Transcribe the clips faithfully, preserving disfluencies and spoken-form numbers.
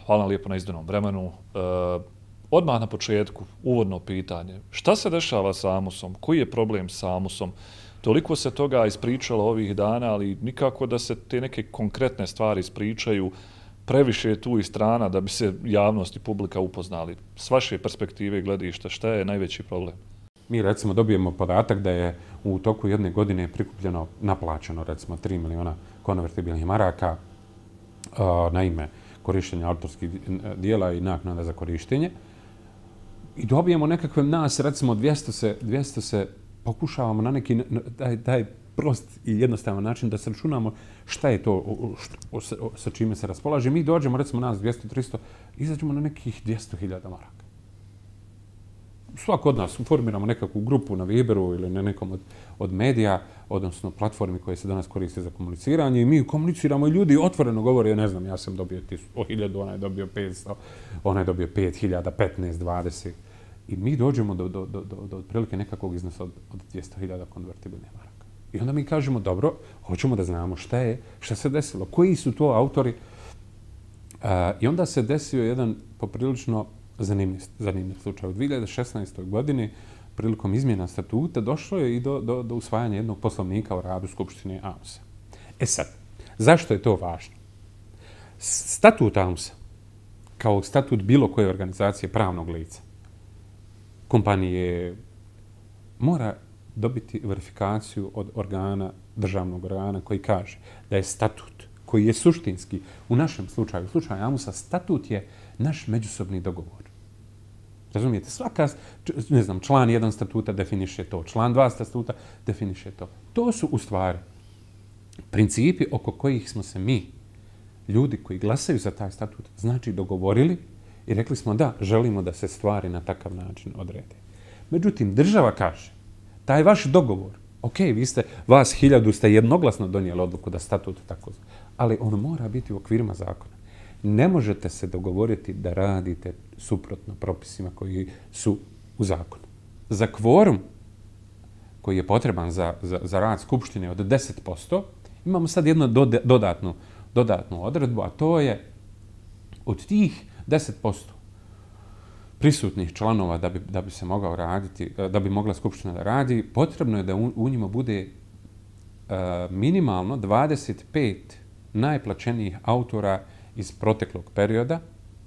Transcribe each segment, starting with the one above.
hvala lijepo na izdanom vremenu. Odmah na početku, uvodno pitanje. Šta se dešava s Amusom? Koji je problem s Amusom? Toliko se toga ispričalo ovih dana, ali nikako da se te neke konkretne stvari ispričaju. Previše je tu i strana da bi se javnost i publika upoznali. S vaše perspektive i gledišta, šta je najveći problem? Mi recimo dobijemo podatak da je u toku jedne godine prikupljeno, naplaćeno recimo tri miliona konvertibilnih maraka na ime korištenja autorskih dijela i naknada za korištenje. I dobijemo nekakve nas, recimo dvjesto se, dvjesto se pokušavamo na neki taj, taj prost i jednostavan način da se računamo šta je to što, sa čime se raspolaže. Mi dođemo, recimo nas dvjesto tristo, izađemo na nekih dvjesto hiljada maraka. Svako od nas formiramo nekakvu grupu na Viberu ili na nekom od, od medija, odnosno platformi koje se danas koriste za komuniciranje i mi komuniciramo i ljudi otvoreno govore, ne znam, ja sam dobio hiljadu, onaj je dobio petsto, onaj je dobio pet hiljada, petnaest, dvadeset. I mi dođemo do, do, do, do, do otprilike nekakvog iznosa od, od dvjesto hiljada konvertibilnih maraka. I onda mi kažemo, dobro, hoćemo da znamo šta je, šta se desilo, koji su to autori. Uh, I onda se desio jedan poprilično zanimljiv, zanimljiv slučaj. U dvije hiljade šesnaestoj godini, prilikom izmjena statuta, došlo je i do, do, do usvajanja jednog poslovnika o radu Skupštine Amusa. E sad, zašto je to važno? Statut Amusa, kao statut bilo koje organizacije pravnog lica, kompanije, mora dobiti verifikaciju od organa, državnog organa koji kaže da je statut koji je suštinski, u našem slučaju, u slučaju Amusa, statut je naš međusobni dogovor. Razumijete? Svaka, ne znam, član jedan statuta definiše to, član dva statuta definiše to. To su u stvari principi oko kojih smo se mi, ljudi koji glasaju za taj statut, znači dogovorili i rekli smo da, želimo da se stvari na takav način odrede. Međutim, država kaže, taj vaš dogovor, ok, vi ste, vas hiljadu ste jednoglasno donijeli odluku da statut tako, ali on mora biti u okvirima zakona. Ne možete se dogovoriti da radite suprotno propisima koji su u zakonu. Za kvorum koji je potreban za, za, za rad Skupštine od deset posto, imamo sad jednu dodatnu, dodatnu odredbu, a to je od tih deset posto prisutnih članova da bi, da bi se mogao raditi, da bi mogla Skupština da radi, potrebno je da u, u njima bude uh, minimalno dvadeset pet najplaćenijih autora iz proteklog perioda,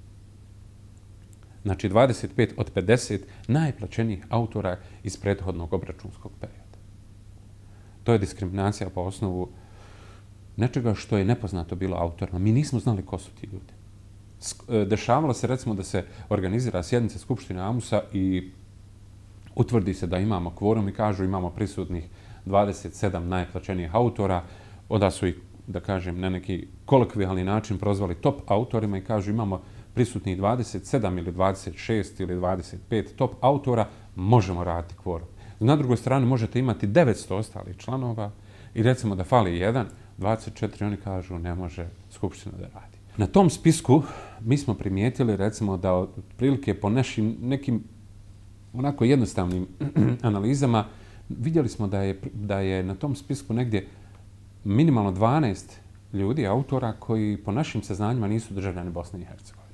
znači dvadeset pet od pedeset najplaćenijih autora iz prethodnog obračunskog perioda. To je diskriminacija po osnovu nečega što je nepoznato bilo autorima. Mi nismo znali ko su ti ljudi. Dešavalo se recimo da se organizira sjednica Skupštine Amusa i utvrdi se da imamo kvorum i kažu imamo prisutnih dvadeset sedam najplaćenijih autora, onda su ih, da kažem, na neki kolokvijalni način prozvali top autorima i kažu imamo prisutnih dvadeset sedam ili dvadeset šest ili dvadeset pet top autora, možemo raditi kvorum. Na drugoj strani možete imati devetsto ostalih članova i recimo da fali jedan, dvadeset četiri, oni kažu ne može Skupština da radi. Na tom spisku mi smo primijetili recimo da otprilike po našim nekim onako jednostavnim analizama vidjeli smo da je, da je na tom spisku negdje minimalno dvanaest ljudi, autora, koji po našim saznanjima nisu državljani Bosne i Hercegovine.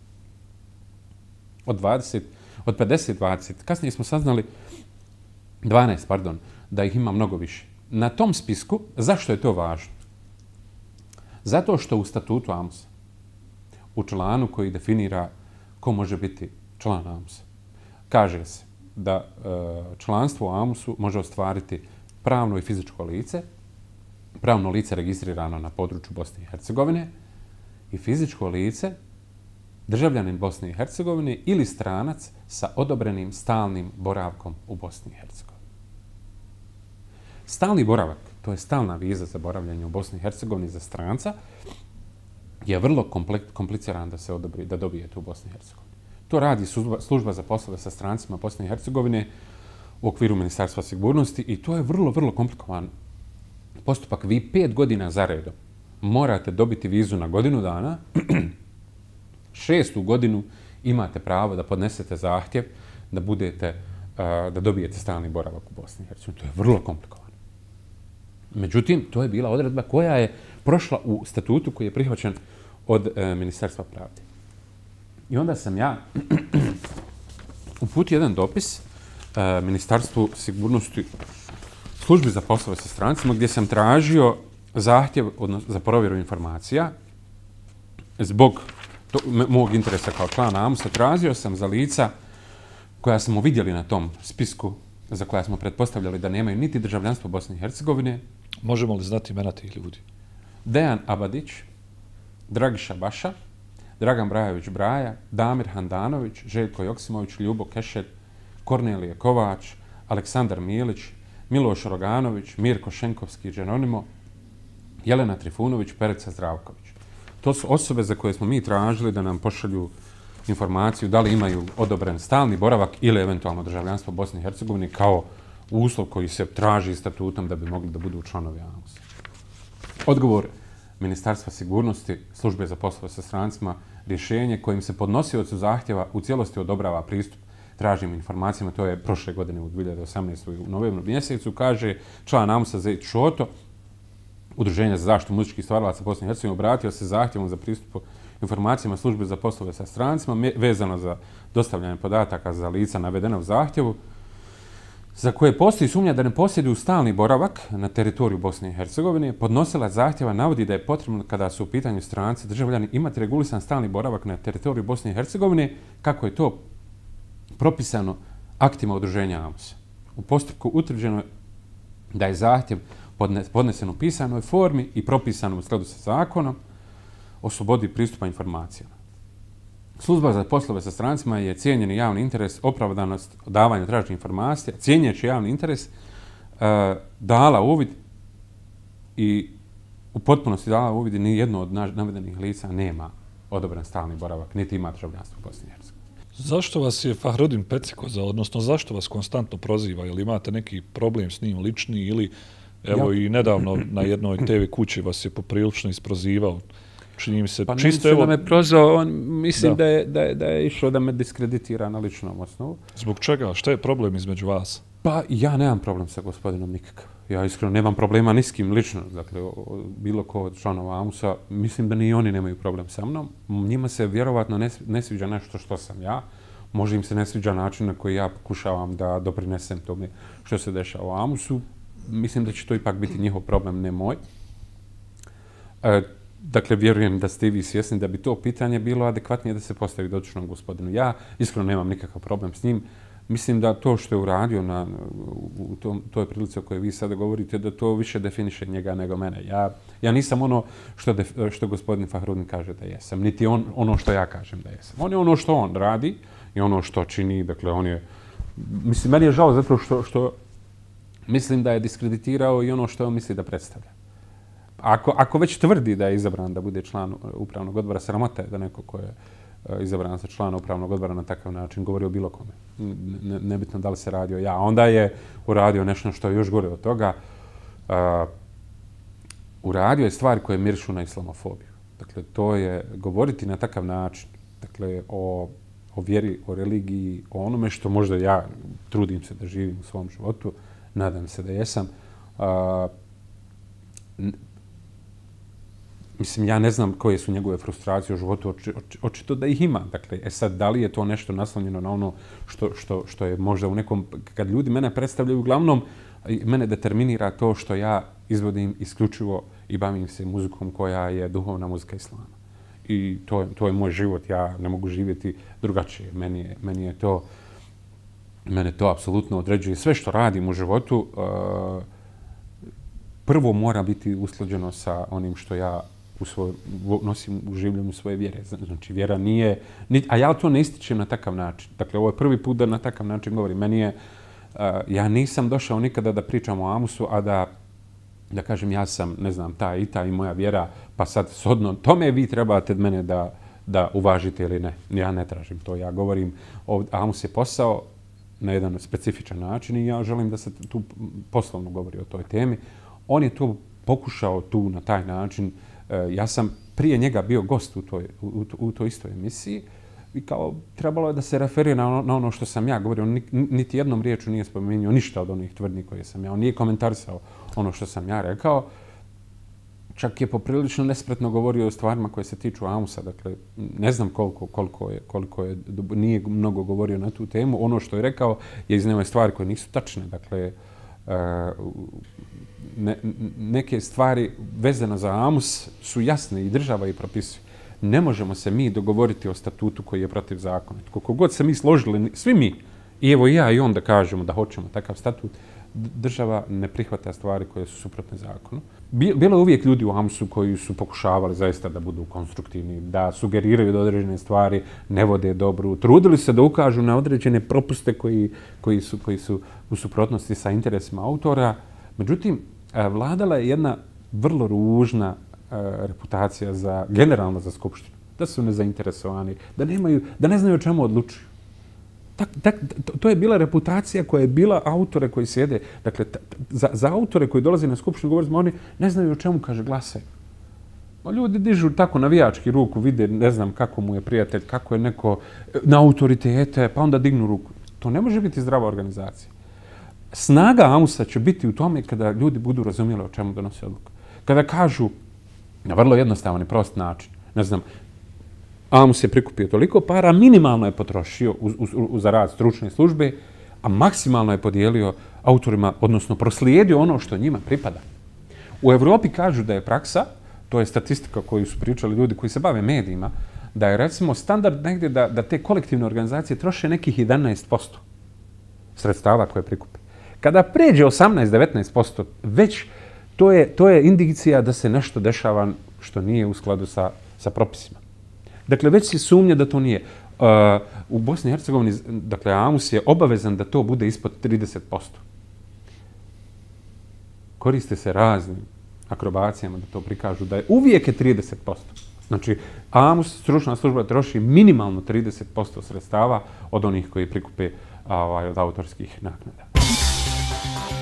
Od, dvadeset, od pedeset dvadeset, kasnije smo saznali dvanaest, pardon, da ih ima mnogo više. Na tom spisku, zašto je to važno? Zato što u statutu Amusa, u članu koji definira ko može biti član Amusa, kaže se da članstvo u Amusu može ostvariti pravno i fizičko lice, pravno lice registrirano na području Bosne i Hercegovine i fizičko lice državljanin Bosne i Hercegovine ili stranac sa odobrenim stalnim boravkom u Bosni i Hercegovini. Stalni boravak, to je stalna viza za boravljanje u Bosni i Hercegovini za stranca, je vrlo kompliciran da se odobri, da dobijete u Bosni i Hercegovini. To radi služba za poslove sa strancima Bosne i Hercegovine u okviru Ministarstva sigurnosti i to je vrlo, vrlo komplikovan postupak. Vi pet godina za redom morate dobiti vizu na godinu dana, šestu godinu imate pravo da podnesete zahtjev da budete, da dobijete stalni boravak u Bosni i Hercegovini. To je vrlo komplikovano. Međutim, to je bila odredba koja je prošla u statutu koji je prihvaćen od Ministarstva pravde. I onda sam ja uputio jedan dopis uh, Ministarstvu sigurnosti službi za poslove sa strancima gdje sam tražio zahtjev odnosno, za provjeru informacija zbog to, mog interesa kao člana AMUS-a. Tražio sam za lica koja smo vidjeli na tom spisku za koja smo pretpostavljali da nemaju niti državljanstvo Bosne i Hercegovine. Možemo li znati imena tih ljudi? Dejan Abadić, Dragiša Baša, Dragan Brajović Braja, Damir Handanović, Željko Joksimović, Ljubo Kešelj, Kornelije Kovač, Aleksandar Milić, Miloš Roganović, Mirko Šenkovski, Dženonimo, Jelena Trifunović, Perica Zdravković. To su osobe za koje smo mi tražili da nam pošalju informaciju da li imaju odobren stalni boravak ili eventualno državljanstvo Bosne i Hercegovine kao uslov koji se traži statutom da bi mogli da budu članovi AMUS-a. Odgovor Ministarstva sigurnosti, službe za poslove sa strancima, rješenje kojim se podnosiocu zahtjeva u cijelosti odobrava pristup tražim informacijama, to je prošle godine u dvije hiljade osamnaestoj u novembru mjesecu, kaže član AMUS-a Zejt Šoto, Udruženja za zaštitu muzičkih stvaralaca Bosne i Hercegovine, obratio se zahtjevom za pristup informacijama službe za poslove sa strancima vezano za dostavljanje podataka za lica navedena u zahtjevu, za koje postoji sumnja da ne posjeduju stalni boravak na teritoriju Bosne i Hercegovine. Podnosilac zahtjeva navodi da je potrebno kada su u pitanju stranci državljani imati regulisan stalni boravak na teritoriju Bosne i Hercegovine, kako je to propisano aktima udruženja AMUS. U postupku utvrđeno je da je zahtjev podnesen u pisanoj formi i propisanom u skladu sa zakonom o slobodi pristupa informacijama. Služba za poslove sa strancima je cijenjeni javni interes, opravdanost davanja traženih informacija, cijenjeći javni interes, uh, dala uvid i u potpunosti dala uvid i ni jedno od navedenih lica nema odobren stalni boravak, niti ima državljanstvo Bosne i Hercegovine. Zašto vas je Fahrudin Pecikozao, odnosno zašto vas konstantno proziva? Ili imate neki problem s njim lični ili evo ja. I nedavno na jednoj te ve kući vas je poprilično isprozivao? Čini mi se, pa čisto evo... da me prozvao, on mislim da. Da, je, da, je, da je išao da me diskreditira na ličnom osnovu. Zbog čega? Šta je problem između vas? Pa ja nemam problem sa gospodinom nikakav. Ja iskreno nemam problema ni s kim lično. Dakle, o, bilo ko od članova AMUS-a, mislim da ni oni nemaju problem sa mnom. Njima se vjerovatno ne, ne sviđa nešto što sam ja. Možda im se ne sviđa način na koji ja pokušavam da doprinesem tome što se dešava u AMUS-u. Mislim da će to ipak biti njihov problem, ne moj. E, Dakle, vjerujem da ste i vi svjesni da bi to pitanje bilo adekvatnije da se postavi dotičnom gospodinu. Ja iskreno nemam nikakav problem s njim. Mislim da to što je uradio na, u tom, toj prilici o kojoj vi sada govorite, da to više definiše njega nego mene. Ja, ja nisam ono što, def, što gospodin Fahrudin kaže da jesam, niti on ono što ja kažem da jesam. On je ono što on radi i ono što čini. Dakle, on je... Mislim, meni je žao zato što, što mislim da je diskreditirao i ono što on misli da predstavlja. Ako, ako već tvrdi da je izabran da bude član upravnog odbora, sramota je da neko ko je izabran za člana upravnog odbora na takav način govori o bilo kome. Ne, nebitno da li se radio ja. Onda je uradio nešto što je još gore od toga. Uh, uradio je stvari koje mirišu na islamofobiju. Dakle, to je govoriti na takav način, dakle, o, o vjeri, o religiji, o onome što možda ja trudim se da živim u svom životu, nadam se da jesam. Uh, Mislim, ja ne znam koje su njegove frustracije u životu, oči, oči, očito da ih ima. Dakle, e sad, da li je to nešto naslonjeno na ono što, što, što je možda u nekom... Kad ljudi mene predstavljaju, uglavnom, mene determinira to što ja izvodim isključivo i bavim se muzikom koja je duhovna muzika islama. I to, to je moj život, ja ne mogu živjeti drugačije. Meni je, meni je to... Mene to apsolutno određuje. Sve što radim u životu, uh, prvo mora biti usklađeno sa onim što ja u svoj, nosim u življenju svoje vjere. Znači, vjera nije... A ja to ne ističem na takav način. Dakle, ovo je prvi put da na takav način govorim. Meni je... Uh, ja nisam došao nikada da pričam o AMUS-u, a da, da kažem ja sam, ne znam, ta i ta i moja vjera, pa sad shodno tome vi trebate od mene da, da uvažite ili ne. Ja ne tražim to. Ja govorim, ovdje, AMUS je posao na jedan specifičan način i ja želim da se tu poslovno govori o toj temi. On je to pokušao tu na taj način. Ja sam prije njega bio gost u toj, u, u toj istoj emisiji i kao trebalo je da se referira na ono, na ono što sam ja govorio. On niti jednom riječu nije spomenuo ništa od onih tvrdnji koje sam ja. On nije komentarisao ono što sam ja rekao. čak je poprilično nespretno govorio o stvarima koje se tiču Amusa. Dakle, ne znam koliko, koliko, je, koliko je, nije mnogo govorio na tu temu. Ono što je rekao je izneo stvari koje nisu tačne. Dakle, ne, neke stvari vezane za Amus su jasne i država i propisuje. Ne možemo se mi dogovoriti o statutu koji je protiv zakona. Koliko god se mi složili, svi mi, i evo ja i on da kažemo da hoćemo takav statut, država ne prihvata stvari koje su suprotne zakonu. Bilo je uvijek ljudi u Amusu koji su pokušavali zaista da budu konstruktivni, da sugeriraju da određene stvari ne vode dobru. Trudili se da ukažu na određene propuste koji, koji, su, koji su u suprotnosti sa interesima autora. Međutim, vladala je jedna vrlo ružna reputacija za, generalno za Skupštinu. Da su nezainteresovani, da, nemaju, da ne znaju o čemu odlučuju. Tak, tak, to je bila reputacija koja je bila autore koji sjede. Dakle, za, za autore koji dolaze na Skupštinu, govorimo, oni ne znaju o čemu, kaže, glase. Ljudi dižu tako navijački ruku, vide, ne znam kako mu je prijatelj, kako je neko na autoritete, pa onda dignu ruku. To ne može biti zdrava organizacija. Snaga Amusa će biti u tome kada ljudi budu razumjeli o čemu donose odluku. Kada kažu na vrlo jednostavan i prost način, ne znam, Amus je prikupio toliko para, minimalno je potrošio uz, uz, uz rad stručne službe, a maksimalno je podijelio autorima, odnosno proslijedio ono što njima pripada. U Evropi kažu da je praksa, to je statistika koju su pričali ljudi koji se bave medijima, da je recimo standard negdje da, da te kolektivne organizacije troše nekih jedanaest posto sredstava koje prikupe. Kada pređe osamnaest do devetnaest posto, već to je, to je indicija da se nešto dešava što nije u skladu sa, sa propisima. Dakle, već se sumnja da to nije. Uh, u Bosni i Hercegovini, dakle, Amus je obavezan da to bude ispod trideset posto. Koriste se raznim akrobacijama da to prikažu, da je uvijek je trideset posto. Znači, Amus, stručna služba, troši minimalno trideset posto sredstava od onih koji prikupe ovaj, od autorskih naknada.